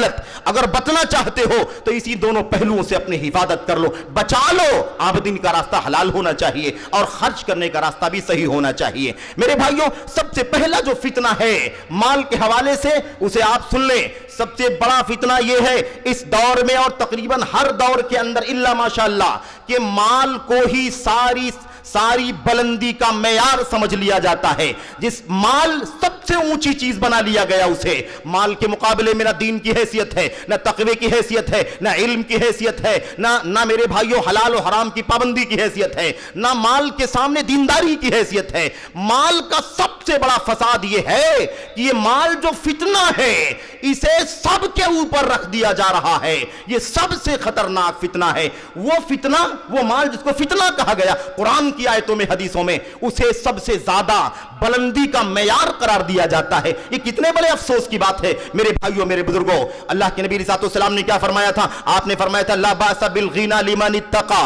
اگر بچنا چاہتے ہو تو اسی دونوں پہلوؤں سے اپنی حفاظت کر لو. بچا لو. آمدنی کا راستہ حلال ہونا چاہیے اور خرچ کرنے کا راستہ بھی صحیح ہونا چاہیے. میرے بھائیوں، سب سے پہلا جو فتنہ ہے مال کے حوالے سے، اسے آپ سن لیں. سب سے بڑا فتنہ یہ ہے اس دور میں اور تقریباً ہر دور کے اندر الا ماشاءاللہ کہ مال کو ہی ساری بلندی کا معیار سمجھ لیا جاتا ہے. جس مال سب سے اونچی چیز بنا لیا گیا، اسے مال کے مقابلے میں نہ دین کی حیثیت ہے، نہ تقوی کی حیثیت ہے، نہ علم کی حیثیت ہے، نہ میرے بھائیوں حلال و حرام کی پابندی کی حیثیت ہے، نہ مال کے سامنے دینداری کی حیثیت ہے. مال کا سب سے بڑا فساد یہ ہے کہ یہ مال جو فتنہ ہے اسے سب کے اوپر رکھ دیا جا رہا ہے. یہ سب سے خطرناک فتنہ ہے. وہ فتنہ، وہ مال جس کو فتنہ کہا گیا قرآن کی آیتوں میں، حدیثوں میں، اسے سب سے زیادہ بلندی کا معیار قرار دیا جاتا ہے. یہ کتنے بڑے افسوس کی بات ہے میرے بھائیوں، میرے بزرگوں. اللہ کے نبی علیہ السلام نے کیا فرمایا تھا؟ آپ نے فرمایا تھا لا باس بالغنى لمن اتقى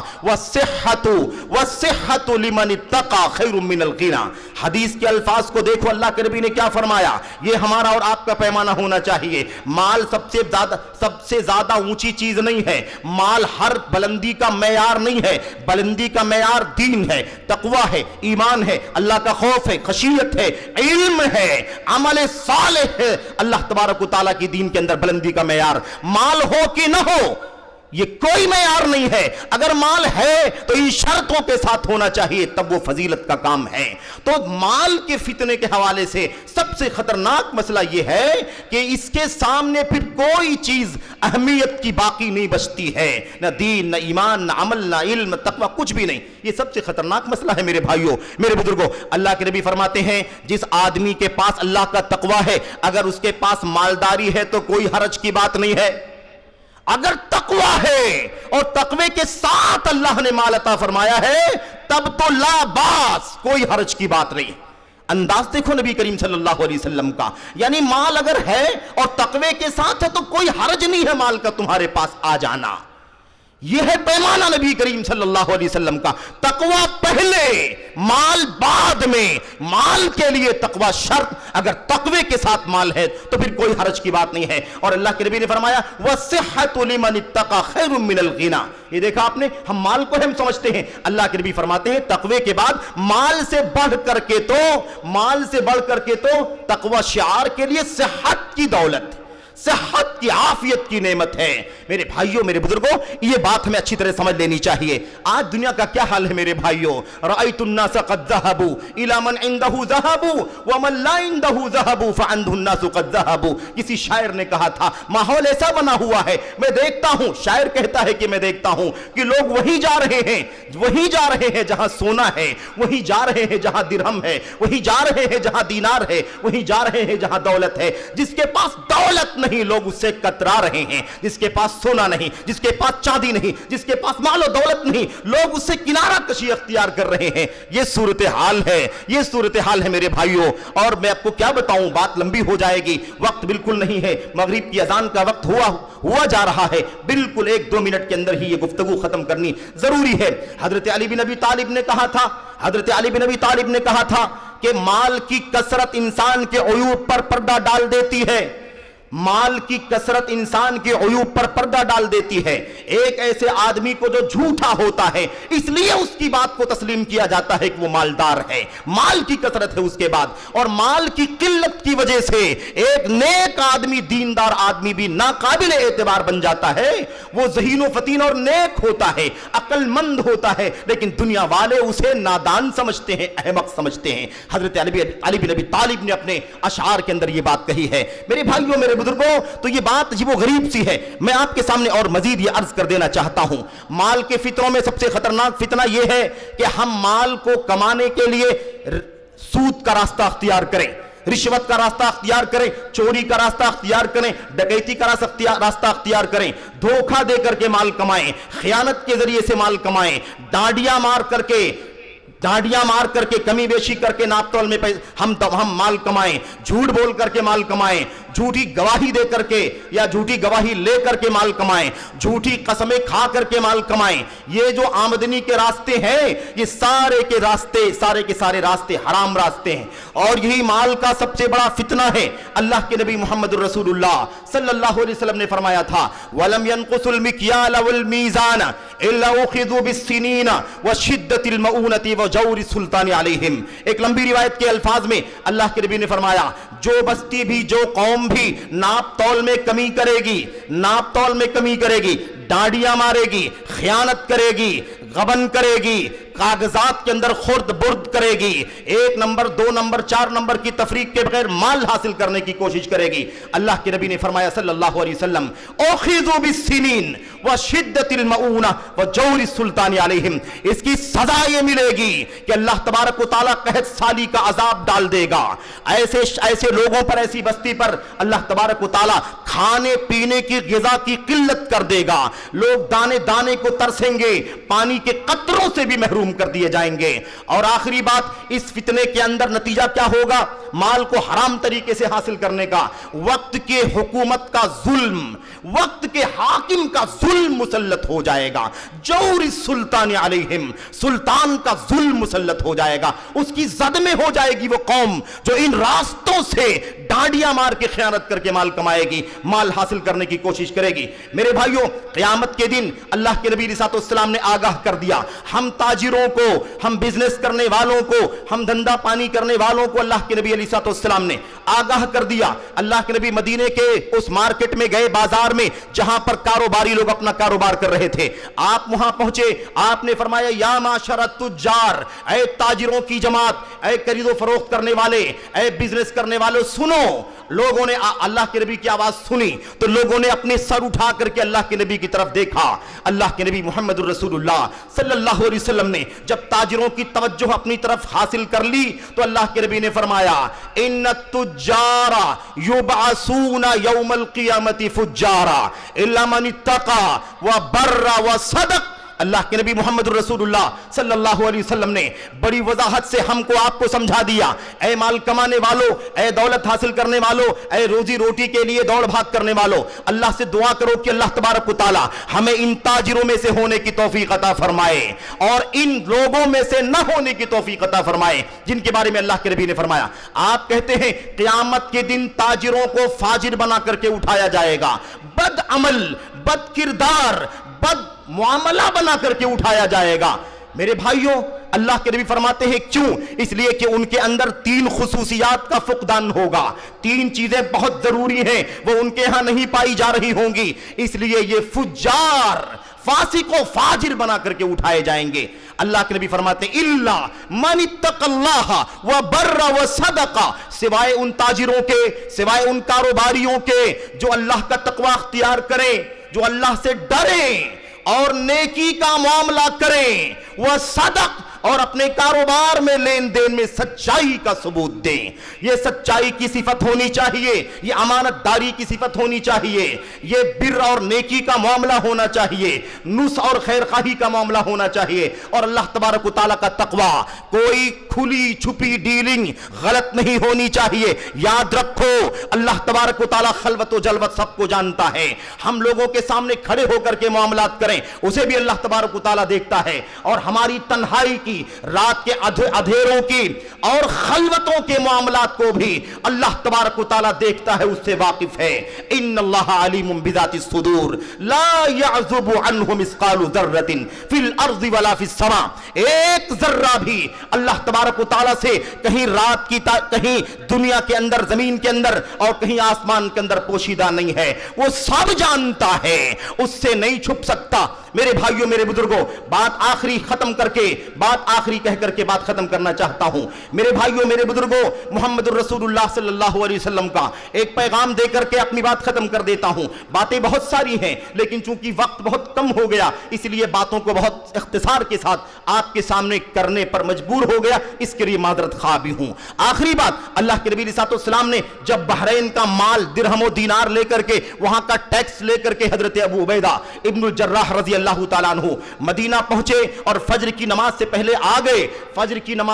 والصحة لمن اتقى خیر من الغنى. حدیث کے الفاظ کو دیکھو، اللہ کے نبی نے کیا فرمایا. یہ ہمارا اور آپ کا پیمانہ ہونا چاہیے. مال سب سے زیادہ اونچی چیز نہیں ہے. مال ہر بلندی کا معیار نہیں ہے. بلندی کا معیار دین ہے، تقوی ہے، ایمان ہے، اللہ کا خوف ہے، خشیت ہے، علم ہے، عمل صالح ہے. اللہ تبارک و تعالیٰ کی دین کے اندر بلندی کا معیار مال ہو کہ نہ ہو یہ کوئی معیار نہیں ہے. اگر مال ہے تو ان شرطوں کے ساتھ ہونا چاہیے، تب وہ فضیلت کا کام ہے. تو مال کے فتنے کے حوالے سے سب سے خطرناک مسئلہ یہ ہے کہ اس کے سامنے پھر کوئی چیز اہمیت کی باقی نہیں بچتی ہے. نہ دین، نہ ایمان، نہ عمل، نہ علم، تقوی، کچھ بھی نہیں. یہ سب سے خطرناک مسئلہ ہے میرے بھائیوں، میرے بزرگوں. اللہ کے نبی فرماتے ہیں جس آدمی کے پاس اللہ کا تقوی ہے، اگر اس کے پاس مالداری ہے تو کوئی حرج کی بات نہیں ہے. اگر تقوی ہے اور تقوی کے ساتھ اللہ نے مال عطا فرمایا ہے تب تو لا باس، کوئی حرج کی بات نہیں. انداز دیکھو نبی کریم صلی اللہ علیہ وسلم کا. یعنی مال اگر ہے اور تقوی کے ساتھ ہے تو کوئی حرج نہیں ہے مال کا تمہارے پاس آ جانا. یہ ہے پیمانہ نبی کریم صلی اللہ علیہ وسلم کا. تقوی پہلے، مال بعد میں. مال کے لیے تقوی شرط. اگر تقوی کے ساتھ مال ہے تو پھر کوئی حرج کی بات نہیں ہے. اور اللہ کے نبی نے فرمایا وَالصِّحَّةُ لِمَنِ اتَّقَى خَيْرٌ مِّنَ الْغِنَى. یہ دیکھا آپ نے، ہم مال کو ہم سمجھتے ہیں. اللہ کے نبی فرماتے ہیں تقوی کے بعد مال سے بڑھ کر کے تو تقوی شعار کے لیے صحت کی دولت، صحت کی، عافیت کی نعمت ہے. میرے بھائیوں، میرے بزرگوں، یہ بات ہمیں اچھی طرح سمجھ لینی چاہیے. آج دنیا کا کیا حال ہے میرے بھائیوں؟ رأيت الناس قد ذهبوا الى من عنده ذهب ومن لا عنده ذهب فعنده الناس قد ذهبوا. کسی شاعر نے کہا تھا ماحول ایسا بنا ہوا ہے، میں دیکھتا ہوں، شاعر کہتا ہے کہ میں دیکھتا ہوں کہ لوگ وہی جا رہے ہیں جہاں سونا ہے، وہی جا رہے ہیں جہاں درہم ہے، وہی جا رہے ہیں جہاں دینار ہے، وہی جا رہے ہیں جہاں دولت ہے. جس کے پاس دولت نہیں لوگ اس سے کترا رہے ہیں. جس کے پاس سونا نہیں، جس کے پاس چاندی نہیں، جس کے پاس مال و دولت نہیں، لوگ اس سے کنارہ کشی اختیار کر رہے ہیں. یہ صورتحال ہے، یہ صورتحال ہے میرے بھائیوں. اور میں آپ کو کیا بتاؤں، بات لمبی ہو جائے گی، وقت بالکل نہیں ہے. مغرب کی اذان کا وقت ہوا جا رہا ہے. بالکل 1-2 منٹ کے اندر ہی یہ گفتگو ختم کرنی ضروری ہے. حضرت علی بن ابی طالب نے کہا تھا کہ مال کی کثرت انسان کے عیوب پر پردہ ڈال دیتی ہے. مال کی کثرت انسان کے عیوب پر پردہ ڈال دیتی ہے. ایک ایسے آدمی کو جو جھوٹا ہوتا ہے اس لیے اس کی بات کو تسلیم کیا جاتا ہے کہ وہ مالدار ہے. مال کی کثرت ہے اس کے بعد، اور مال کی قلت کی وجہ سے ایک نیک آدمی، دیندار آدمی بھی ناقابل اعتبار بن جاتا ہے. وہ ذہین و فطین اور نیک ہوتا ہے، عقل مند ہوتا ہے، لیکن دنیا والے اسے نادان سمجھتے ہیں، احمق سمجھتے ہیں. حضرت علی بن ابی طالب نے اپنے اشعار کے اندر یہ بات کہی ہے. میرے بھائیوں، میرے بزرگوں، تو یہ بات عجیب و غریب سی ہے. میں آپ کے سامنے اور مزید یہ عرض کر دینا چاہتا ہوں. مال کے فتنوں میں سب سے خطرناک فتنہ یہ ہے کہ ہم مال کو کمانے کے لیے سود کا راستہ اختیار کریں، رشوت کا راستہ اختیار کریں، چوری کا راستہ اختیار کریں، ڈکیتی کا راستہ اختیار کریں، دھوکہ دے کر کے مال کمائیں، خیانت کے ذریعے سے مال کمائیں، ڈانڈیاں مار کر کے کمی بیشی کر کے ناپ تول میں ہم مال کمائیں، جھوٹ بول کر کے مال کمائیں، झूठी गवाही दे करके या झूठी गवाही ले करके माल कमाएं, झूठी कसमें खा करके माल कमाएं। ये जो आमदनी के रास्ते हैं, ये सारे के सारे रास्ते हराम रास्ते हैं, और यही माल का सबसे बड़ा फितना है। अल्लाह के नबी मोहम्मद रसूलुल्लाह सल्लल्लाहु अलैहि वसल्लम ने फरमाया था, वलम यनकुसुल मिक्याल वल मीज़ान इल्ला उखिदू बिस्सिनीन व शिद्दतिल मऊनति व जौरि सुल्तान अलैहिम। एक लंबी रिवायत के अल्फाज में अल्लाह के नबी ने फरमाया, जो बस्ती भी, जो कौम भी नाप तौल में कमी करेगी, डांडियां मारेगी, खयानत करेगी, गबन करेगी, कागजात के अंदर खुर्द बुर्द करेगी, 1 नंबर 2 नंबर 4 नंबर की तफरीक के बगैर माल हासिल करने की कोशिश करेगी, अल्लाह के नबी ने फरमाया सल्लल्लाहु अलैहि वसल्लम, ओखिज़ू बिस्सिनीन व शिद्दतिल मऊना व जौरि सुल्तान अलैहिम। इसकी सजा ये मिलेगी कि अल्लाह तबारक व तआला कहत साली का अजाब डाल देगा। ऐसे लोगों पर, ऐसी बस्ती पर अल्लाह तबारक व तआला खाने पीने की ग़िज़ा की किल्लत कर देगा। लोग दाने दाने को तरसेंगे, पानी के कतरों से भी महरूम कर दिए जाएंगे। और आखिरी बात, इस फितने के अंदर नतीजा क्या होगा? माल को हराम तरीके से हासिल करने का, वक्त के हुकूमत का जुल्म, वक्त के हाकिम का जुल्म मुसल्लत हो जाएगा। जौरि सुल्तान अलैहिम, सुल्तान का जुल्म मुसल्लत हो जाएगा। उसकी जद में हो जाएगी वो कौम जो इन रास्तों से डांडियां मार के खयानत करके माल कमाएगी, माल हासिल करने की कोशिश करेगी। मेरे भाइयों, क़यामत के दिन अल्लाह के नबी सल्लल्लाहु ने आगाह कर दिया, हम ताजिरों को, हम बिजनेस करने वालों को, हम धंधा पानी करने वालों को अल्लाह के नबी सल्लल्लाहु ने आगाह कर दिया। अल्लाह के नबी मदीने के उस मार्केट में गए, बाजार में, जहां पर कारोबारी लोग अपना कारोबार कर रहे थे। आप वहां पहुंचे, आपने फरमाया, या माशरत तुज्जार, ऐ ताजिरों की जमात, ऐ खरीदो फरोख्त करने वाले, ऐ बिजनेस करने वालों, सुनो। लोगों ने अल्लाह के नबी की आवाज सुनी तो लोगों ने अपने सर उठा करके अल्लाह के नबी की तरफ देखा। अल्लाह के नबी मोहम्मद रसूलुल्लाह सल्लल्लाहु अलैहि वसल्लम ने जब ताजिरों की तवज्जो अपनी तरफ हासिल कर ली तो अल्लाह के नबी ने फरमाया, इन्न तुज्जारा युबअसूना यौमल क़ियामति फुज्जारा इल्ला मन इत्तक़ा व बर्रा व सदक़। अल्लाह के नबी मोहम्मद रसूलुल्लाह सल्लल्लाहु अलैहि वसल्लम ने बड़ी वजाहत से हमको आपको समझा दिया, ऐ माल कमाने वालों, ऐ दौलत हासिल करने वालों, ऐ रोजी रोटी के लिए दौड़ भाग करने वालों, अल्लाह से दुआ करो कि अल्लाह तबारक व तआला हमें इन ताजिरों में से होने की तौफीक अता फरमाए और इन लोगों में से न होने की तौफीक अता फरमाए जिनके बारे में अल्लाह के नबी ने फरमाया। आप कहते हैं क़यामत के दिन ताजिरों को फाजिर बना करके उठाया जाएगा, बद अमल, बद किरदार, बद मुआमला बना करके उठाया जाएगा। मेरे भाइयों, अल्लाह के नबी फरमाते हैं क्यों? इसलिए कि उनके अंदर 3 खुसूसियात का फुकदान होगा। 3 चीजें बहुत जरूरी हैं, वो उनके यहां नहीं पाई जा रही होंगी, इसलिए ये फुज्जार, फासिको फाजिर बना करके उठाए जाएंगे। अल्लाह के नबी फरमाते हैं, इल्ला मन इत्तक़ल्लाह व बर्रा व सदक़ा, सिवाय उन ताजिरों के, सिवाय उन कारोबारियों के जो अल्लाह का तक़वा अख्तियार करें, जो अल्लाह से डरें और नेकी का मामला करें, वह सदक, और अपने कारोबार में लेन देन में सच्चाई का सबूत दें। यह सच्चाई की सिफत होनी चाहिए, यह अमानतदारी की सिफत होनी चाहिए, यह बिर और नेकी का मामला होना चाहिए, नुस और खैरखाही का मामला होना चाहिए, और अल्लाह तबारक व तआला का तकवा। कोई खुली छुपी डीलिंग गलत नहीं होनी चाहिए। याद रखो, अल्लाह तबारक व तआला खलवत व जलवत सबको जानता है। हम लोगों के सामने खड़े होकर के मामलात करें, उसे भी अल्लाह तबारक व तआला देखता है, और हमारी तन्हाई की, रात के अंधेरों की और खलवतों के मामलात को भी अल्लाह तबारक व तआला देखता है, उससे वाकिफ है। इन्नल्लाह अलीमुम बिज़ातिस सुदूर ला यअज़ुबु अन्हु मिस्कालु ज़र्रतिन फिल अर्ज़ि वला फिस समा। एक जर्रा भी अल्लाह तबारक व तआला से कहीं रात की, कहीं दुनिया के अंदर, जमीन के अंदर और कहीं आसमान के अंदर पोशीदा नहीं है। वो सब जानता है, उससे नहीं छुप सकता। मेरे भाइयों, मेरे बुजुर्गों, बात आखिरी खत्म करके, बात आखिरी कह करके बात खत्म करना चाहता हूं। मेरे भाइयों, मेरे बुजुर्गों, मोहम्मद रसूलुल्लाह सल्लल्लाहु अलैहि वसल्लम का एक पैगाम दे करके अपनी बात खत्म कर देता हूं। बातें बहुत सारी हैं, लेकिन चूंकि वक्त बहुत कम हो गया, इसलिए बातों को बहुत इख्तिसार के साथ आपके सामने करने पर मजबूर हो गया, इसके लिए माजरत खा भी हूं। आखिरी बात, अल्लाह के नबी सल्लल्लाहु ने जब बहरैन का माल दिरहम और दीनार लेकर के, वहां का टैक्स लेकर के हजरत अबू उबैदा इब्नुल जर्राह रजी अल्लाह तआला अन्हु मदीना पहुंचे और फजर की नमाज से पहले आ गए। फजर की नमाज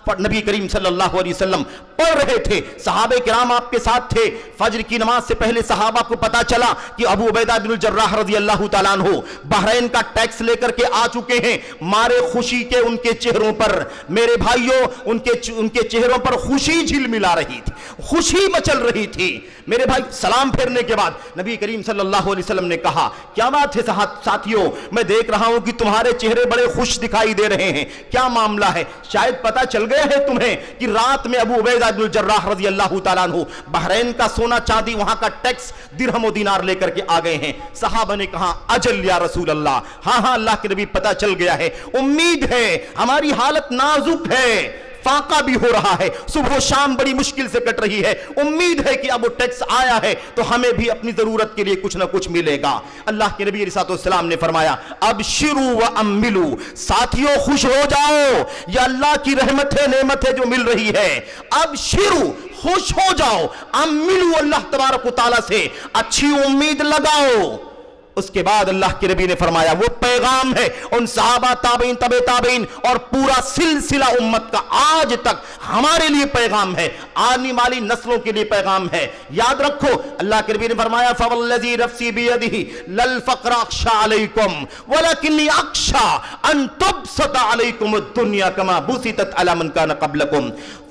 नबी करीम सल्लल्लाहु अलैहि वसल्लम पढ़ रहे थे, सहाबे किराम आपके साथ थे। फजर की नमाज से पहले सहाबा को पता चला कि अबू उबैदा बिन जर्राह रज़ी अल्लाह ताला अन्हु बहरैन का टैक्स लेकर के आ चुके हैं। मारे खुशी के उनके चेहरों पर, मेरे भाइयों, उनके चेहरों पर खुशी झिलमिला रही थी, खुशी मचल रही थी। मेरे भाई, सलाम फेरने के बाद नबी करीम सल्लल्लाहु अलैहि वसल्लम ने कहा, क्या बात है साथियों, मैं देख रहा हूं कि तुम्हारे चेहरे बड़े खुश दिखाई दे रहे हैं, क्या मामला है? शायद पता चल गया है तुम्हें कि रात में अबू उबैदा बिन जर्राह रज़ी अल्लाह ताला अन्हु बहरैन का सोना चांदी, वहां का टैक्स दिरहम और दीनार लेकर के आ गए हैं। सहाबा ने कहा, अजल या रसूल अल्लाह, हाँ हाँ अल्लाह के नबी, पता चल गया है, उम्मीद है, हमारी हालत नाजुक है, फाका भी हो रहा है, सुबह शाम बड़ी मुश्किल से कट रही है, उम्मीद है कि अब वो टैक्स आया है तो हमें भी अपनी जरूरत के लिए कुछ ना कुछ मिलेगा। अल्लाह के नबी अलैहिस्सलाम ने फरमाया, अब शिरू व अम्मिलू, साथियों खुश हो जाओ, ये अल्लाह की रहमत है, नेमत है जो मिल रही है। अब शिरू, खुश हो जाओ, अम्मिलू, अल्लाह तबारक व तआला से अच्छी उम्मीद लगाओ। उसके बाद अल्लाह के नबी ने फरमाया, वो पैगाम है उन सहाबा, ताबईन, तबे ताबईन और पूरा सिलसिला उम्मत का आज तक हमारे लिए पैगाम है, आने वाली नस्लों के लिए पैगाम है। याद रखो, अल्लाह के नबी ने फरमाया, फवल्लज़ी नफ़्सी बियदिही लल फ़क़्र अख़शा अलैकुम वलकिन्नी अख़शा अन तुबसत अलैकुम दुनिया कमा बुसितत अला मन कान क़ब्लकुम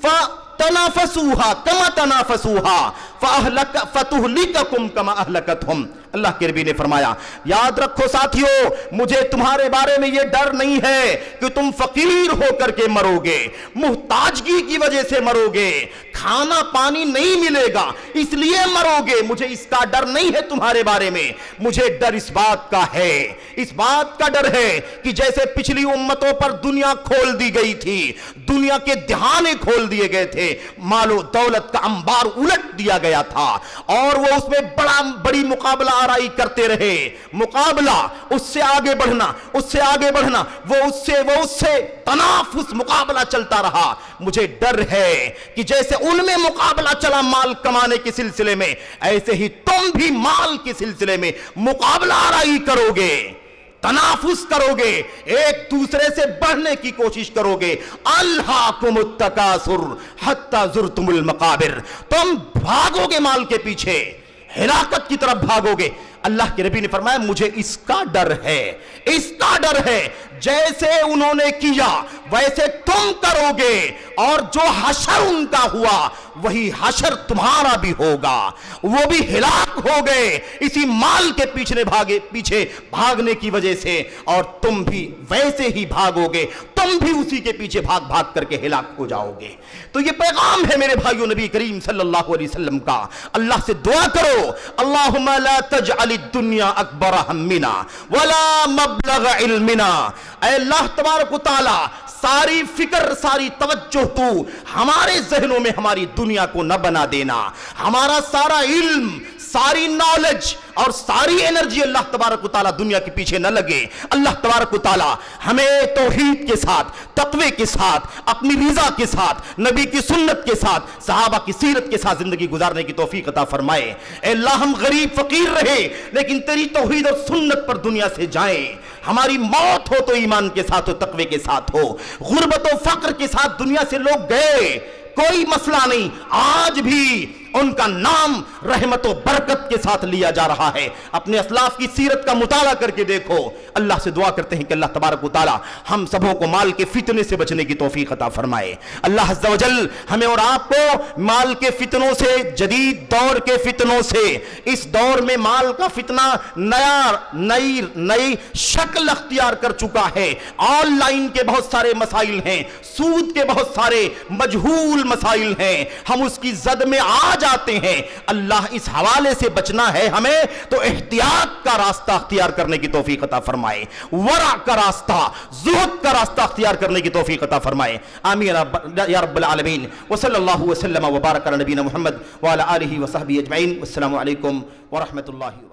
तनाफसूहा कमा तनाफसूहा फतुहलिककुम कमा अहलकतहुम। अल्लाह के नबी ने फरमाया, याद रखो साथियों, मुझे तुम्हारे बारे में यह डर नहीं है कि तुम फकीर होकर के मरोगे, मुहताजगी की वजह से मरोगे, खाना पानी नहीं मिलेगा इसलिए मरोगे, मुझे इसका डर नहीं है तुम्हारे बारे में। मुझे डर इस बात का है, इस बात का डर है कि जैसे पिछली उम्मतों पर दुनिया खोल दी गई थी, दुनिया के दहाने खोल दिए गए थे, मालो दौलत का अंबार उलट दिया गया था और वो उसमें बड़ी मुकाबला आराई करते रहे, मुकाबला, उससे आगे बढ़ना, उससे आगे बढ़ना, वो उससे तनाफुस मुकाबला चलता रहा। मुझे डर है कि जैसे उनमें मुकाबला चला माल कमाने के सिलसिले में, ऐसे ही तुम भी माल के सिलसिले में मुकाबला आराई करोगे, तनाफुस करोगे, एक दूसरे से बढ़ने की कोशिश करोगे। अल्हाकुमुत तकासुर हत्ता ज़ुरतुमुल मकाबिर, तुम भागोगे माल के पीछे, हिलाकत की तरफ भागोगे। अल्लाह के नबी ने फरमाया, मुझे इसका डर है, इसका डर है, जैसे उन्होंने किया वैसे तुम करोगे और जो हशर उनका हुआ वही हशर तुम्हारा भी होगा, वो भी हिलाक हो गए इसी माल के पीछे भागने की वजह से, और तुम भी वैसे ही भागोगे, तुम भी उसी के पीछे भाग भाग करके हिलाक हो जाओगे। तो ये पैगाम है मेरे भाइयों नबी करीम सल्लल्लाहु अलैहि वसल्लम का। अल्लाह से दुआ करो, अल्लाहुम्मा ला तजअलिद दुनिया अकबर हम्मिना वला मबलग इल्मिना। ऐ अल्लाह तबारक व तआला, सारी फिक्र, सारी तवज्जो तू हमारे जहनों में हमारी दुनिया को न बना देना, हमारा सारा इल्म, सारी नॉलेज और सारी एनर्जी अल्लाह तबारक व तआला दुनिया के पीछे न लगे। अल्लाह तबारक व तआला हमें तौहीद के साथ, तक़वे के साथ, अपनी रिज़ा के साथ, नबी की सुन्नत के साथ, सहाबा की सीरत के साथ जिंदगी गुजारने की तौफीक अता फरमाए। ऐ अल्लाह, हम गरीब फकीर रहे लेकिन तेरी तौहीद और सुन्नत पर दुनिया से जाएं, हमारी मौत हो तो ईमान के साथ हो, तक़वे के साथ हो, गुर्बत और फक्र के साथ दुनिया से लोग गए, कोई मसला नहीं, आज भी उनका नाम रहमत और बरकत के साथ लिया जा रहा है। अपने असलाफ की सीरत का मुताला करके देखो। अल्लाह से दुआ करते हैं कि अल्लाह तबारक व तआला हम सबों को माल के फितने से बचने की तौफीक अता फरमाए। अल्लाह अज़्ज़ व जल हमें और आपको माल के फितनों से, जदीद दौर के फितनों से, इस दौर में माल का फितना नई शक्ल अख्तियार कर चुका है। ऑनलाइन के बहुत सारे मसाइल हैं, सूद के बहुत सारे मजहूल मसाइल हैं, हम उसकी जद में आ जाते हैं। अल्लाह इस हवाले से बचना है हमें तो एहतियात का रास्ता अख्तियार करने की तौफीक अता फरमाए, वरा का रास्ता, ज़ुहद का रास्ता अख्तियार करने की तौफीक अता फरमाए। आमीन या रब्बल आलमीन। व सल्लल्लाहु वसल्लम व बारक अला नबीना मुहम्मद व अला आलिहि व सहबिहि अजमईन। अस्सलामु अलैकुम व रहमतुल्लाहि।